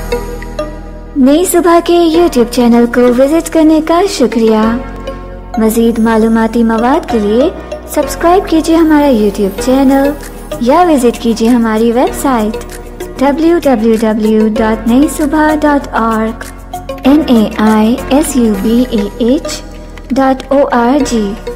नई सुबह के YouTube चैनल को विजिट करने का शुक्रिया। मज़ीद मालूमाती मवाद के लिए सब्सक्राइब कीजिए हमारा YouTube चैनल या विजिट कीजिए हमारी वेबसाइट www.naisubha.org naisubah.org।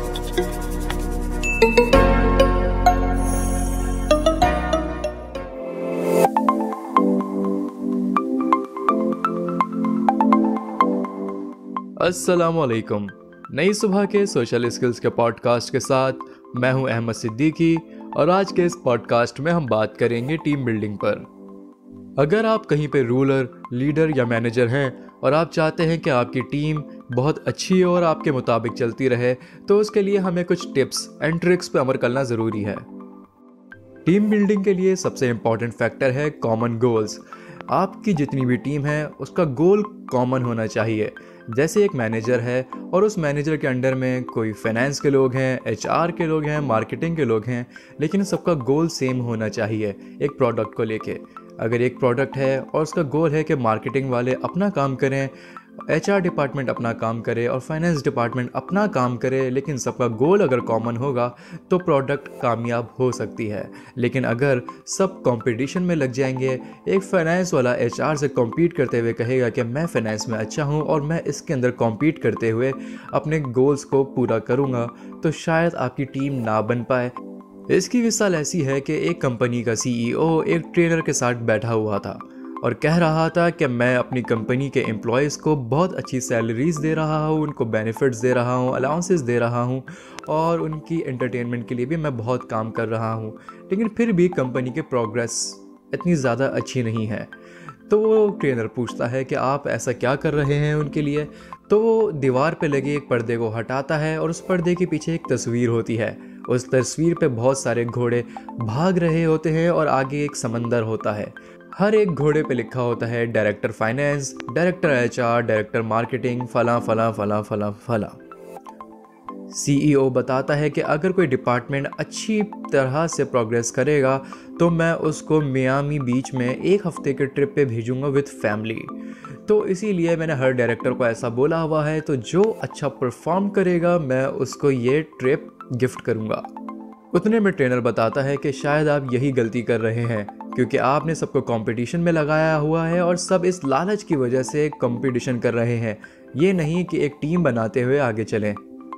अस्सलामुअलैकुम। नई सुबह के सोशल स्किल्स के पॉडकास्ट के साथ मैं हूं अहमद सिद्दीकी और आज के इस पॉडकास्ट में हम बात करेंगे टीम बिल्डिंग पर। अगर आप कहीं पे रूलर, लीडर या मैनेजर हैं और आप चाहते हैं कि आपकी टीम बहुत अच्छी और आपके मुताबिक चलती रहे, तो उसके लिए हमें कुछ टिप्स एंड ट्रिक्स पे अमल करना ज़रूरी है। टीम बिल्डिंग के लिए सबसे इम्पॉर्टेंट फैक्टर है कॉमन गोल्स। आपकी जितनी भी टीम है उसका गोल कॉमन होना चाहिए। जैसे एक मैनेजर है और उस मैनेजर के अंडर में कोई फाइनेंस के लोग हैं, HR के लोग हैं, मार्केटिंग के लोग हैं, लेकिन सबका गोल सेम होना चाहिए एक प्रोडक्ट को लेके। अगर एक प्रोडक्ट है और उसका गोल है कि मार्केटिंग वाले अपना काम करें, HR डिपार्टमेंट अपना काम करे और फाइनेंस डिपार्टमेंट अपना काम करे, लेकिन सबका गोल अगर कॉमन होगा तो प्रोडक्ट कामयाब हो सकती है। लेकिन अगर सब कंपटीशन में लग जाएंगे, एक फाइनेंस वाला HR से कॉम्पीट करते हुए कहेगा कि मैं फाइनेंस में अच्छा हूँ और मैं इसके अंदर कॉम्पीट करते हुए अपने गोल्स को पूरा करूँगा, तो शायद आपकी टीम ना बन पाए। इसकी मिसाल ऐसी है कि एक कंपनी का CEO एक ट्रेनर के साथ बैठा हुआ था और कह रहा था कि मैं अपनी कंपनी के एम्प्लॉयज़ को बहुत अच्छी सैलरीज़ दे रहा हूँ, उनको बेनिफिट्स दे रहा हूँ, अलाउंसेस दे रहा हूँ और उनकी एंटरटेनमेंट के लिए भी मैं बहुत काम कर रहा हूँ, लेकिन फिर भी कंपनी के प्रोग्रेस इतनी ज़्यादा अच्छी नहीं है। तो वो ट्रेनर पूछता है कि आप ऐसा क्या कर रहे हैं उनके लिए। तो वो दीवार पे लगे एक पर्दे को हटाता है और उस पर्दे के पीछे एक तस्वीर होती है। उस तस्वीर पे बहुत सारे घोड़े भाग रहे होते हैं और आगे एक समंदर होता है। हर एक घोड़े पे लिखा होता है director finance, director HR, director marketing, फला फला फला फला फला। CEO बताता है कि अगर कोई डिपार्टमेंट अच्छी तरह से प्रोग्रेस करेगा तो मैं उसको मियामी बीच में एक हफ्ते के ट्रिप पे भेजूंगा विद फैमिली। तो इसीलिए मैंने हर डायरेक्टर को ऐसा बोला हुआ है, तो जो अच्छा परफॉर्म करेगा मैं उसको ये ट्रिप गिफ्ट करूंगा। उतने में ट्रेनर बताता है कि शायद आप यही गलती कर रहे हैं, क्योंकि आपने सबको कंपटीशन में लगाया हुआ है और सब इस लालच की वजह से कंपटीशन कर रहे हैं, ये नहीं कि एक टीम बनाते हुए आगे चलें।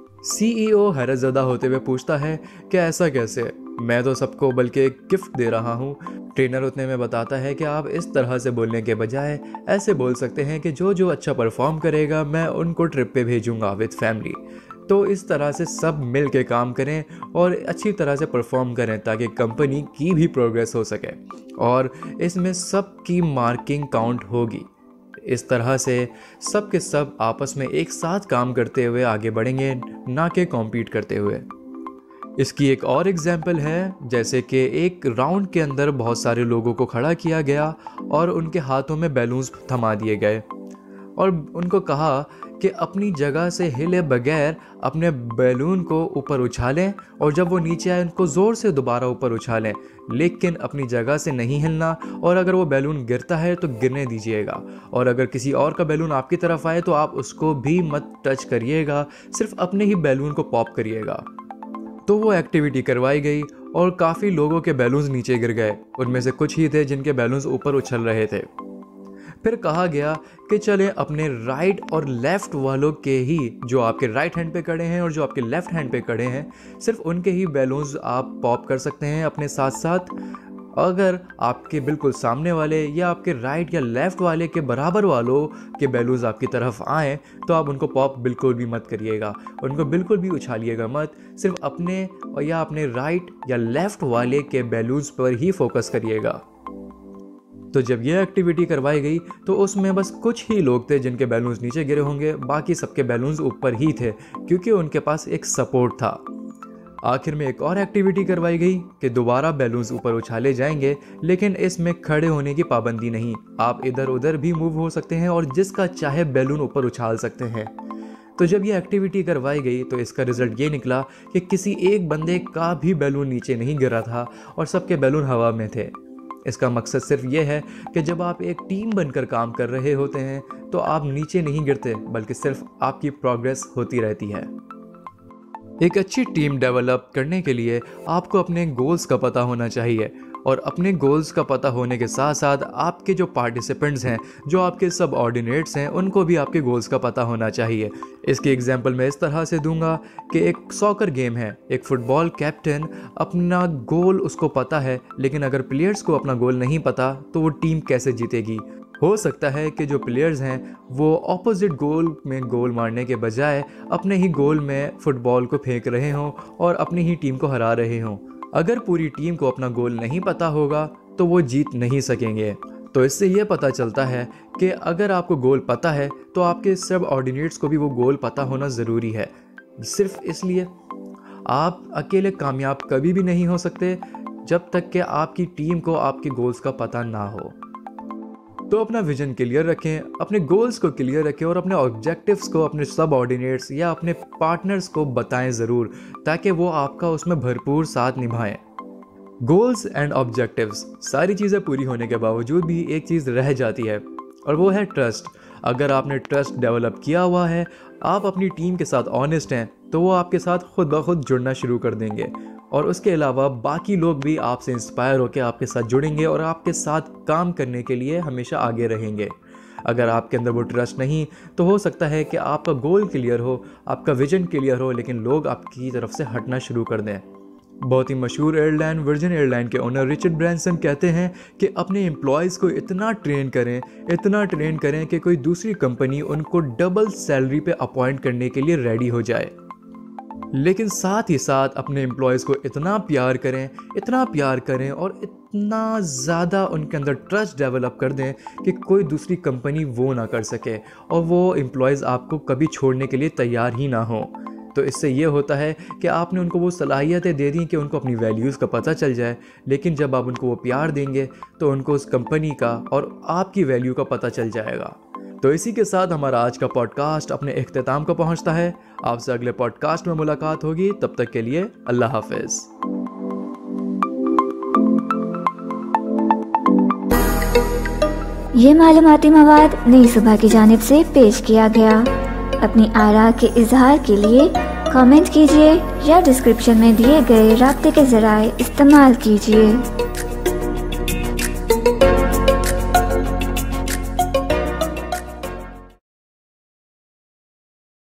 CEO हैरतज़दा होते हुए पूछता है कि ऐसा कैसे, मैं तो सबको बल्कि गिफ्ट दे रहा हूँ। ट्रेनर उतने में बताता है कि आप इस तरह से बोलने के बजाय ऐसे बोल सकते हैं कि जो जो अच्छा परफॉर्म करेगा मैं उनको ट्रिप पे भेजूंगा विद फैमिली। तो इस तरह से सब मिल के काम करें और अच्छी तरह से परफॉर्म करें ताकि कंपनी की भी प्रोग्रेस हो सके और इसमें सबकी मार्किंग काउंट होगी। इस तरह से सब के सब आपस में एक साथ काम करते हुए आगे बढ़ेंगे, ना कि कॉम्पीट करते हुए। इसकी एक और एग्जाम्पल है, जैसे कि एक राउंड के अंदर बहुत सारे लोगों को खड़ा किया गया और उनके हाथों में बैलून्स थमा दिए गए और उनको कहा कि अपनी जगह से हिले बगैर अपने बैलून को ऊपर उछालें और जब वो नीचे आए उनको ज़ोर से दोबारा ऊपर उछालें, लेकिन अपनी जगह से नहीं हिलना। और अगर वो बैलून गिरता है तो गिरने दीजिएगा और अगर किसी और का बैलून आपकी तरफ आए तो आप उसको भी मत टच करिएगा, सिर्फ अपने ही बैलून को पॉप करिएगा। तो वो एक्टिविटी करवाई गई और काफ़ी लोगों के बैलून्स नीचे गिर गए। उनमें से कुछ ही थे जिनके बैलून्स ऊपर उछल रहे थे। फिर कहा गया कि चले अपने राइट और लेफ़्ट वालों के ही, जो आपके राइट हैंड पे खड़े हैं और जो आपके लेफ़्ट हैंड पे खड़े हैं, सिर्फ उनके ही बैलून्स आप पॉप कर सकते हैं अपने साथ साथ। अगर आपके बिल्कुल सामने वाले या आपके राइट या लेफ़्ट वाले के बराबर वालों के बैलून्स आपकी तरफ आएँ तो आप उनको पॉप बिल्कुल भी मत करिएगा, उनको बिल्कुल भी उछालिएगा मत, सिर्फ अपने या अपने राइट या लेफ़्ट वाले के बैलून्स पर ही फोकस करिएगा। तो जब यह एक्टिविटी करवाई गई तो उसमें बस कुछ ही लोग थे जिनके बैलून्स नीचे गिरे होंगे, बाकी सबके बैलून्स ऊपर ही थे क्योंकि उनके पास एक सपोर्ट था। आखिर में एक और एक्टिविटी करवाई गई कि दोबारा बैलून्स ऊपर उछाले जाएंगे, लेकिन इसमें खड़े होने की पाबंदी नहीं, आप इधर उधर भी मूव हो सकते हैं और जिसका चाहे बैलून ऊपर उछाल सकते हैं। तो जब ये एक्टिविटी करवाई गई तो इसका रिजल्ट ये निकला कि किसी एक बंदे का भी बैलून नीचे नहीं गिरा था और सबके बैलून हवा में थे। इसका मकसद सिर्फ ये है कि जब आप एक टीम बनकर काम कर रहे होते हैं तो आप नीचे नहीं गिरते, बल्कि सिर्फ आपकी प्रोग्रेस होती रहती है। एक अच्छी टीम डेवलप करने के लिए आपको अपने गोल्स का पता होना चाहिए, और अपने गोल्स का पता होने के साथ साथ आपके जो पार्टिसिपेंट्स हैं, जो आपके सब ऑर्डिनेट्स हैं, उनको भी आपके गोल्स का पता होना चाहिए। इसकी एग्जांपल मैं इस तरह से दूंगा कि एक सॉकर गेम है, एक फुटबॉल कैप्टन अपना गोल उसको पता है, लेकिन अगर प्लेयर्स को अपना गोल नहीं पता तो वो टीम कैसे जीतेगी। हो सकता है कि जो प्लेयर्स हैं वो ऑपोजिट गोल में गोल मारने के बजाय अपने ही गोल में फुटबॉल को फेंक रहे हों और अपनी ही टीम को हरा रहे हों। अगर पूरी टीम को अपना गोल नहीं पता होगा तो वो जीत नहीं सकेंगे। तो इससे ये पता चलता है कि अगर आपको गोल पता है तो आपके सब ऑर्डिनेट्स को भी वो गोल पता होना ज़रूरी है। सिर्फ इसलिए आप अकेले कामयाब कभी भी नहीं हो सकते जब तक कि आपकी टीम को आपके गोल्स का पता ना हो। तो अपना विजन क्लियर रखें, अपने गोल्स को क्लियर रखें और अपने ऑब्जेक्टिव्स को अपने सब ऑर्डिनेट्स या अपने पार्टनर्स को बताएं ज़रूर, ताकि वो आपका उसमें भरपूर साथ निभाएं। गोल्स एंड ऑब्जेक्टिव्स, सारी चीज़ें पूरी होने के बावजूद भी एक चीज़ रह जाती है और वो है ट्रस्ट। अगर आपने ट्रस्ट डेवलप किया हुआ है, आप अपनी टीम के साथ ऑनेस्ट हैं, तो वो आपके साथ खुद ब खुद जुड़ना शुरू कर देंगे, और उसके अलावा बाकी लोग भी आपसे इंस्पायर होकर आपके साथ जुड़ेंगे और आपके साथ काम करने के लिए हमेशा आगे रहेंगे। अगर आपके अंदर वो ट्रस्ट नहीं तो हो सकता है कि आपका गोल क्लियर हो, आपका विजन क्लियर हो, लेकिन लोग आपकी तरफ से हटना शुरू कर दें। बहुत ही मशहूर एयरलाइन वर्जिन एयरलाइन के ओनर रिचर्ड ब्रांसन कहते हैं कि अपने एम्प्लॉयज़ को इतना ट्रेन करें कि कोई दूसरी कंपनी उनको डबल सैलरी पे अपॉइंट करने के लिए रेडी हो जाए। लेकिन साथ ही साथ अपने एम्प्लॉयज़ को इतना प्यार करें और इतना ज़्यादा उनके अंदर ट्रस्ट डेवलप कर दें कि कोई दूसरी कंपनी वो ना कर सके और वो एम्प्लॉयज़ आपको कभी छोड़ने के लिए तैयार ही ना हो। तो इससे ये होता है कि आपने उनको वो सलाहियतें दे दी कि उनको अपनी वैल्यूज़ का पता चल जाए, लेकिन जब आप उनको वो प्यार देंगे तो उनको उस कंपनी का और आपकी वैल्यू का पता चल जाएगा। तो इसी के साथ हमारा आज का पॉडकास्ट अपने इख्तिताम को पहुंचता है। आपसे अगले पॉडकास्ट में मुलाकात होगी, तब तक के लिए अल्लाह हाफिज़। ये मालूमाती मवाद नई सुबह की जानिब से पेश किया गया। अपनी आरा के इजहार के लिए कमेंट कीजिए या डिस्क्रिप्शन में दिए गए राब्ते के ज़राए इस्तेमाल कीजिए।